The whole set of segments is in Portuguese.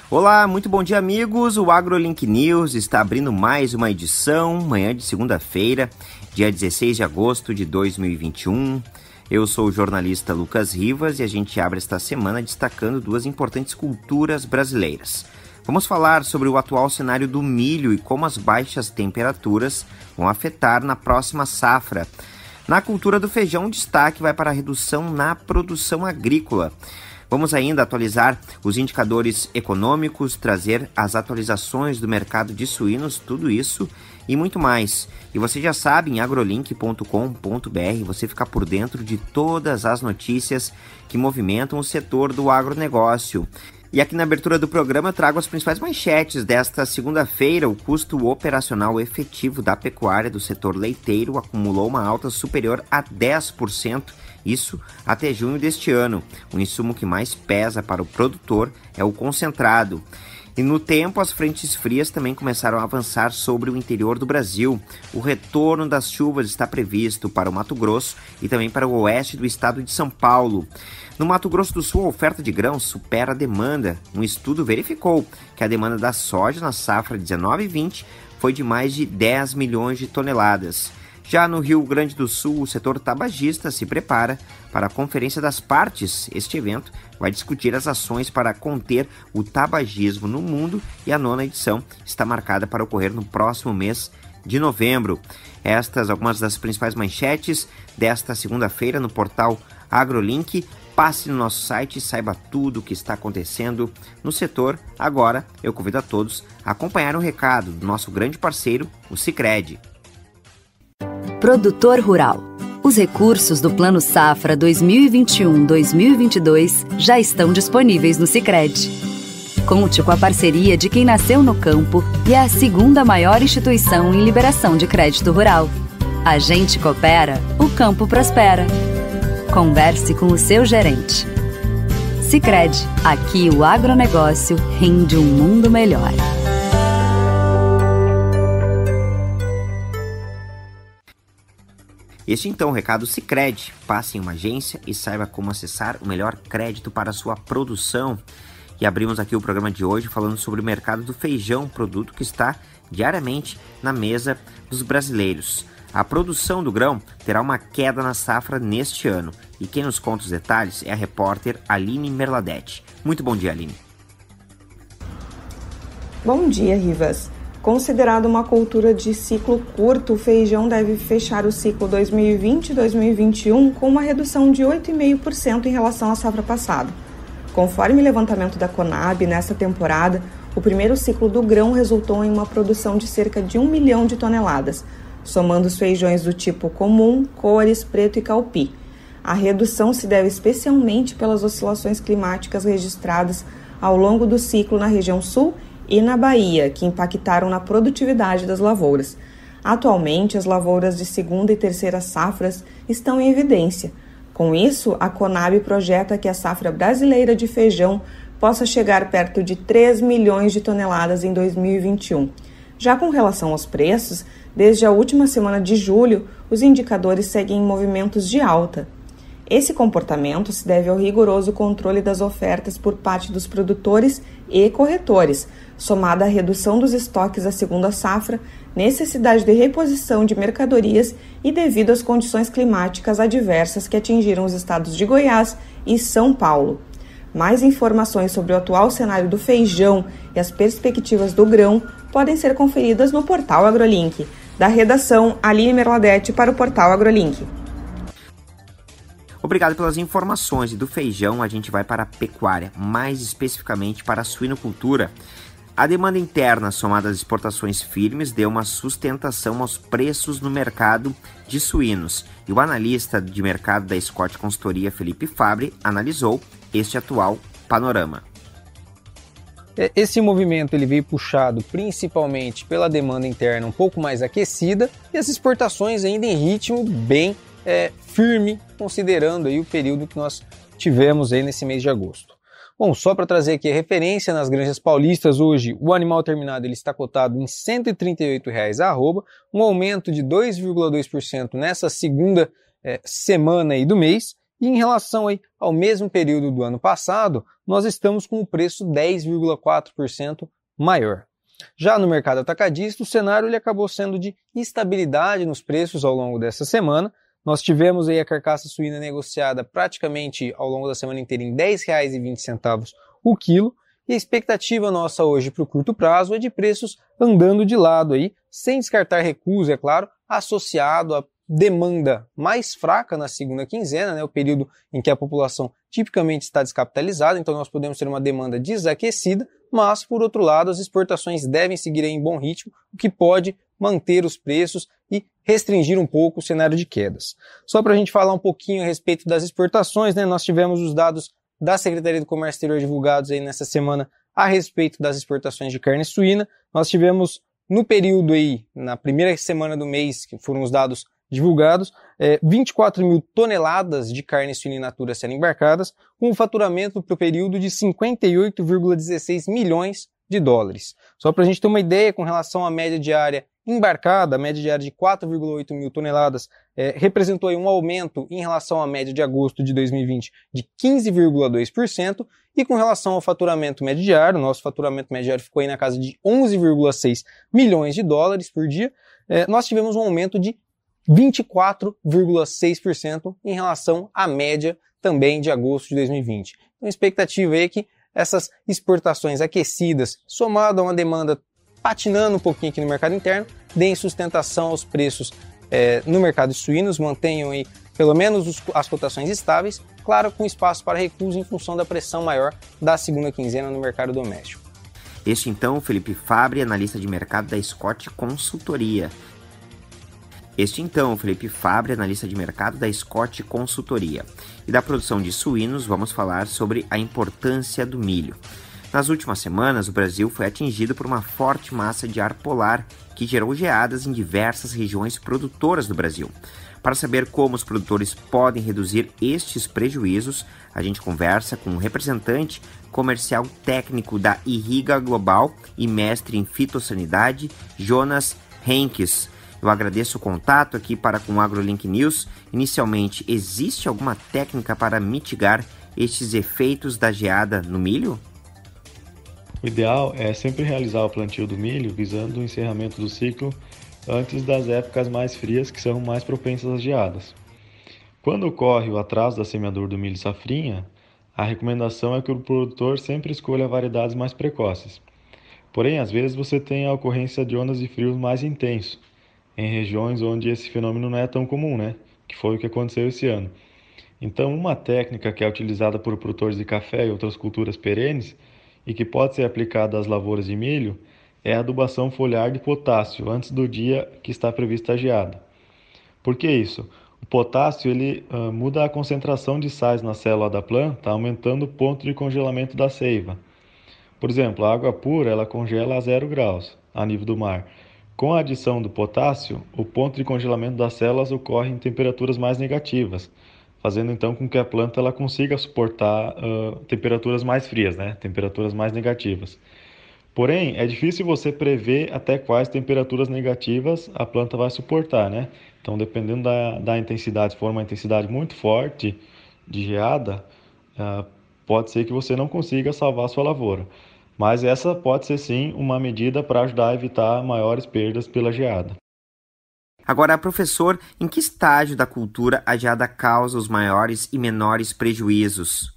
Olá, muito bom dia, amigos. O AgroLink News está abrindo mais uma edição, manhã de segunda-feira, dia 16 de agosto de 2021. Eu sou o jornalista Lucas Rivas e a gente abre esta semana destacando duas importantes culturas brasileiras. Vamos falar sobre o atual cenário do milho e como as baixas temperaturas vão afetar na próxima safra. Na cultura do feijão, o destaque vai para a redução na produção agrícola. Vamos ainda atualizar os indicadores econômicos, trazer as atualizações do mercado de suínos, tudo isso e muito mais. E você já sabe, em agrolink.com.br você fica por dentro de todas as notícias que movimentam o setor do agronegócio. E aqui na abertura do programa eu trago as principais manchetes desta segunda-feira. O custo operacional efetivo da pecuária do setor leiteiro acumulou uma alta superior a 10%, isso até junho deste ano. O insumo que mais pesa para o produtor é o concentrado. E no tempo, as frentes frias também começaram a avançar sobre o interior do Brasil. O retorno das chuvas está previsto para o Mato Grosso e também para o oeste do estado de São Paulo. No Mato Grosso do Sul, a oferta de grãos supera a demanda. Um estudo verificou que a demanda da soja na safra 19/20 foi de mais de 10 milhões de toneladas. Já no Rio Grande do Sul, o setor tabagista se prepara para a Conferência das Partes. Este evento vai discutir as ações para conter o tabagismo no mundo e a 9ª edição está marcada para ocorrer no próximo mês de novembro. Estas algumas das principais manchetes desta segunda-feira no portal AgroLink. Passe no nosso site e saiba tudo o que está acontecendo no setor. Agora, eu convido a todos a acompanhar o recado do nosso grande parceiro, o Sicredi. Produtor Rural. Os recursos do Plano Safra 2021-2022 já estão disponíveis no Sicredi. Conte com a parceria de quem nasceu no campo e é a segunda maior instituição em liberação de crédito rural. A gente coopera, o campo prospera. Converse com o seu gerente. Sicredi, aqui o agronegócio rende um mundo melhor. Este então, o recado Sicredi. Passe em uma agência e saiba como acessar o melhor crédito para a sua produção. E abrimos aqui o programa de hoje falando sobre o mercado do feijão, produto que está diariamente na mesa dos brasileiros. A produção do grão terá uma queda na safra neste ano. E quem nos conta os detalhes é a repórter Aline Merladete. Muito bom dia, Aline. Bom dia, Rivas. Considerado uma cultura de ciclo curto, o feijão deve fechar o ciclo 2020-2021 com uma redução de 8,5% em relação à safra passada. Conforme o levantamento da Conab, nesta temporada, o primeiro ciclo do grão resultou em uma produção de cerca de 1 milhão de toneladas, somando os feijões do tipo comum, cores, preto e calpi. A redução se deve especialmente pelas oscilações climáticas registradas ao longo do ciclo na região sul e na Bahia, que impactaram na produtividade das lavouras. Atualmente, as lavouras de segunda e terceira safras estão em evidência. Com isso, a Conab projeta que a safra brasileira de feijão possa chegar perto de 3 milhões de toneladas em 2021. Já com relação aos preços, desde a última semana de julho, os indicadores seguem em movimentos de alta. Esse comportamento se deve ao rigoroso controle das ofertas por parte dos produtores e corretores, somada à redução dos estoques da segunda safra, necessidade de reposição de mercadorias e devido às condições climáticas adversas que atingiram os estados de Goiás e São Paulo. Mais informações sobre o atual cenário do feijão e as perspectivas do grão podem ser conferidas no portal AgroLink. Da redação, Aline Merladete para o portal AgroLink. Obrigado pelas informações. E do feijão a gente vai para a pecuária, mais especificamente para a suinocultura. A demanda interna, somada às exportações firmes, deu uma sustentação aos preços no mercado de suínos. E o analista de mercado da Scott Consultoria, Felipe Fabre, analisou este atual panorama. Esse movimento ele veio puxado principalmente pela demanda interna um pouco mais aquecida e as exportações ainda em ritmo bem firme, considerando aí o período que nós tivemos aí nesse mês de agosto. Bom, só para trazer aqui a referência, nas granjas paulistas hoje o animal terminado ele está cotado em R$ 138,00 a arroba, um aumento de 2,2% nessa segunda semana aí do mês, E em relação aí ao mesmo período do ano passado, nós estamos com o preço 10,4% maior. Já no mercado atacadista, o cenário ele acabou sendo de estabilidade nos preços ao longo dessa semana. Nós tivemos aí a carcaça suína negociada praticamente ao longo da semana inteira em R$ 10,20 o quilo. E a expectativa nossa hoje para o curto prazo é de preços andando de lado aí, sem descartar recuos, é claro, associado à demanda mais fraca na segunda quinzena, né, o período em que a população tipicamente está descapitalizada, então nós podemos ter uma demanda desaquecida, mas, por outro lado, as exportações devem seguir em bom ritmo, o que pode manter os preços e restringir um pouco o cenário de quedas. Só para a gente falar um pouquinho a respeito das exportações, né, nós tivemos os dados da Secretaria do Comércio Exterior divulgados aí nessa semana a respeito das exportações de carne suína. Nós tivemos no período aí, na primeira semana do mês, que foram os dados divulgados, 24 mil toneladas de carne suína in natura sendo embarcadas, com um faturamento para o período de 58,16 milhões de dólares. Só para a gente ter uma ideia com relação à média diária embarcada, a média diária de 4,8 mil toneladas representou aí um aumento em relação à média de agosto de 2020 de 15,2%, e com relação ao faturamento médio diário, nosso faturamento médio diário ficou aí na casa de 11,6 milhões de dólares por dia, nós tivemos um aumento de 24,6% em relação à média também de agosto de 2020. Então a expectativa é que essas exportações aquecidas, somado a uma demanda patinando um pouquinho aqui no mercado interno, deem sustentação aos preços no mercado de suínos, mantenham aí pelo menos as cotações estáveis, claro, com espaço para recuos em função da pressão maior da segunda quinzena no mercado doméstico. Este então, Felipe Fabre, analista de mercado da Scott Consultoria. E da produção de suínos, vamos falar sobre a importância do milho. Nas últimas semanas, o Brasil foi atingido por uma forte massa de ar polar que gerou geadas em diversas regiões produtoras do Brasil. Para saber como os produtores podem reduzir estes prejuízos, a gente conversa com um representante comercial técnico da Irriga Global e mestre em fitossanidade, Jonas Henkes. Eu agradeço o contato aqui com o AgroLink News. Inicialmente, existe alguma técnica para mitigar estes efeitos da geada no milho? O ideal é sempre realizar o plantio do milho visando o encerramento do ciclo antes das épocas mais frias, que são mais propensas às geadas. Quando ocorre o atraso da semeadura do milho safrinha, a recomendação é que o produtor sempre escolha variedades mais precoces. Porém, às vezes você tem a ocorrência de ondas de frios mais intensos, em regiões onde esse fenômeno não é tão comum, né? Que foi o que aconteceu esse ano. Então, uma técnica que é utilizada por produtores de café e outras culturas perenes e que pode ser aplicada às lavouras de milho é a adubação foliar de potássio antes do dia que está prevista a geada. Por que isso? O potássio muda a concentração de sais na célula da planta, aumentando o ponto de congelamento da seiva. Por exemplo, a água pura ela congela a 0 graus a nível do mar. Com a adição do potássio, o ponto de congelamento das células ocorre em temperaturas mais negativas, fazendo então com que a planta ela consiga suportar temperaturas mais frias, né? Temperaturas mais negativas. Porém, é difícil você prever até quais temperaturas negativas a planta vai suportar, né? Então, dependendo da intensidade, se for uma intensidade muito forte de geada, pode ser que você não consiga salvar a sua lavoura. Mas essa pode ser sim uma medida para ajudar a evitar maiores perdas pela geada. Agora, professor, em que estágio da cultura a geada causa os maiores e menores prejuízos?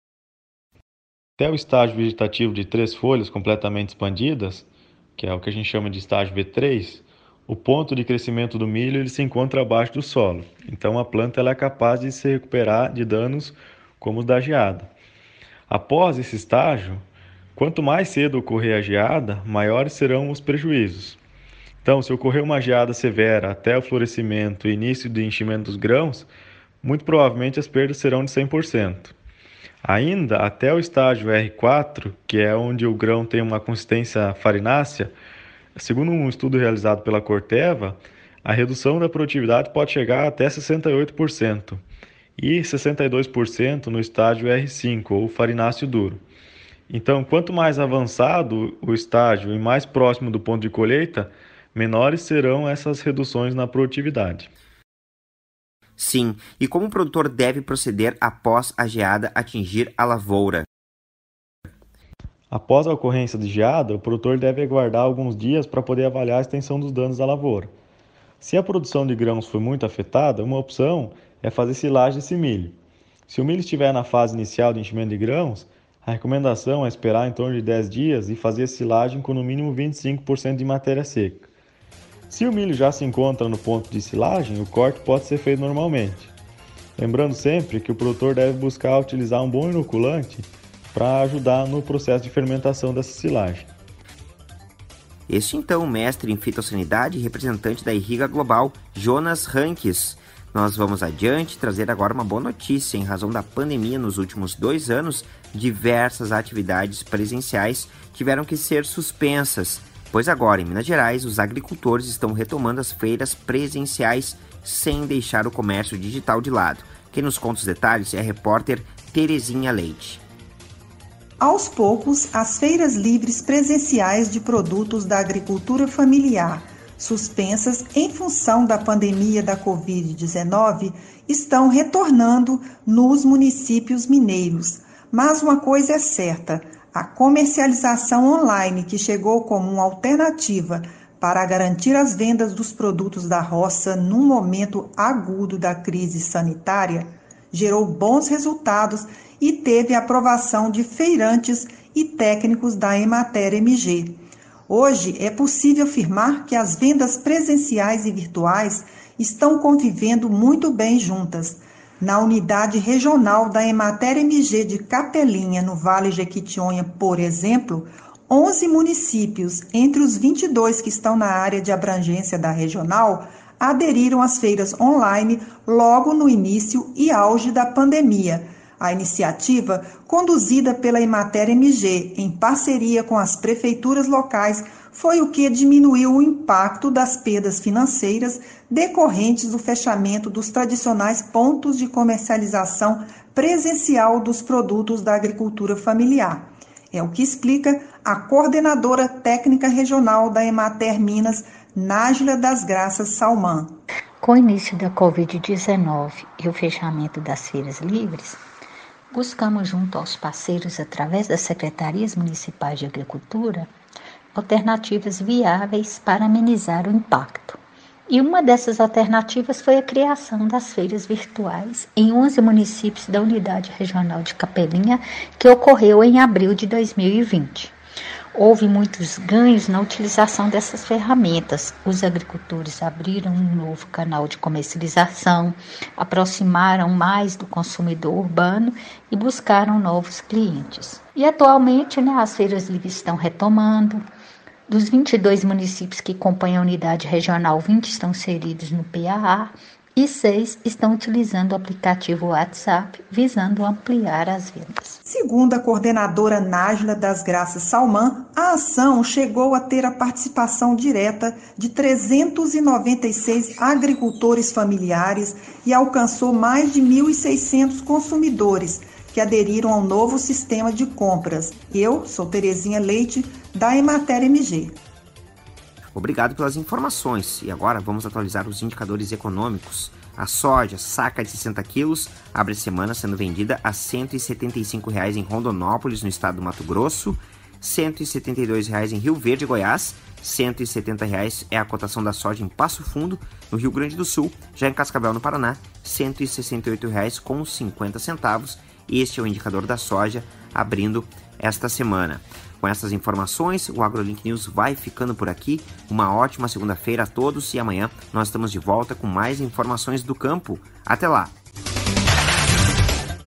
Até o estágio vegetativo de 3 folhas completamente expandidas, que é o que a gente chama de estágio V3, o ponto de crescimento do milho ele se encontra abaixo do solo. Então a planta ela é capaz de se recuperar de danos como os da geada. Após esse estágio, quanto mais cedo ocorrer a geada, maiores serão os prejuízos. Então, se ocorrer uma geada severa até o florescimento e início do enchimento dos grãos, muito provavelmente as perdas serão de 100%. Ainda até o estágio R4, que é onde o grão tem uma consistência farinácea, segundo um estudo realizado pela Corteva, a redução da produtividade pode chegar até 68% e 62% no estágio R5, ou farináceo duro. Então, quanto mais avançado o estágio e mais próximo do ponto de colheita, menores serão essas reduções na produtividade. Sim, e como o produtor deve proceder após a geada atingir a lavoura? Após a ocorrência de geada, o produtor deve aguardar alguns dias para poder avaliar a extensão dos danos à lavoura. Se a produção de grãos foi muito afetada, uma opção é fazer silagem desse milho. Se o milho estiver na fase inicial de enchimento de grãos, a recomendação é esperar em torno de 10 dias e fazer a silagem com no mínimo 25% de matéria seca. Se o milho já se encontra no ponto de silagem, o corte pode ser feito normalmente. Lembrando sempre que o produtor deve buscar utilizar um bom inoculante para ajudar no processo de fermentação dessa silagem. Este então, mestre em fitossanidade e representante da Irriga Global, Jonas Ranques. Nós vamos adiante trazer agora uma boa notícia. Em razão da pandemia nos últimos 2 anos, diversas atividades presenciais tiveram que ser suspensas, pois agora em Minas Gerais os agricultores estão retomando as feiras presenciais sem deixar o comércio digital de lado. Quem nos conta os detalhes é a repórter Terezinha Leite. Aos poucos, as feiras livres presenciais de produtos da agricultura familiar, suspensas em função da pandemia da Covid-19, estão retornando nos municípios mineiros. Mas uma coisa é certa, a comercialização online, que chegou como uma alternativa para garantir as vendas dos produtos da roça num momento agudo da crise sanitária, gerou bons resultados e teve a aprovação de feirantes e técnicos da Emater MG. Hoje é possível afirmar que as vendas presenciais e virtuais estão convivendo muito bem juntas. Na unidade regional da Emater MG de Capelinha, no Vale Jequitinhonha, por exemplo, 11 municípios, entre os 22 que estão na área de abrangência da regional, aderiram às feiras online logo no início e auge da pandemia. A iniciativa, conduzida pela Emater MG em parceria com as prefeituras locais, foi o que diminuiu o impacto das perdas financeiras decorrentes do fechamento dos tradicionais pontos de comercialização presencial dos produtos da agricultura familiar. É o que explica a coordenadora técnica regional da Emater Minas, Nájila das Graças Salman. Com o início da Covid-19 e o fechamento das feiras livres, buscamos junto aos parceiros, através das secretarias municipais de agricultura, alternativas viáveis para amenizar o impacto. E uma dessas alternativas foi a criação das feiras virtuais em 11 municípios da unidade regional de Capelinha, que ocorreu em abril de 2020. Houve muitos ganhos na utilização dessas ferramentas. Os agricultores abriram um novo canal de comercialização, aproximaram mais do consumidor urbano e buscaram novos clientes. E atualmente, as feiras livres estão retomando. Dos 22 municípios que compõem a unidade regional, 20 estão inseridos no PAA e 6 estão utilizando o aplicativo WhatsApp, visando ampliar as vendas. Segundo a coordenadora Nájila das Graças Salman, a ação chegou a ter a participação direta de 396 agricultores familiares e alcançou mais de 1.600 consumidores que aderiram ao novo sistema de compras. Eu sou Terezinha Leite, da Emater MG. Obrigado pelas informações. E agora vamos atualizar os indicadores econômicos. A soja, saca de 60 quilos, abre a semana sendo vendida a R$ 175,00 em Rondonópolis, no estado do Mato Grosso, R$ 172,00 em Rio Verde, Goiás, R$ 170,00 é a cotação da soja em Passo Fundo, no Rio Grande do Sul, já em Cascavel, no Paraná, R$ 168,50. Este é o indicador da soja abrindo esta semana. Com essas informações, o AgroLink News vai ficando por aqui. Uma ótima segunda-feira a todos e amanhã nós estamos de volta com mais informações do campo. Até lá!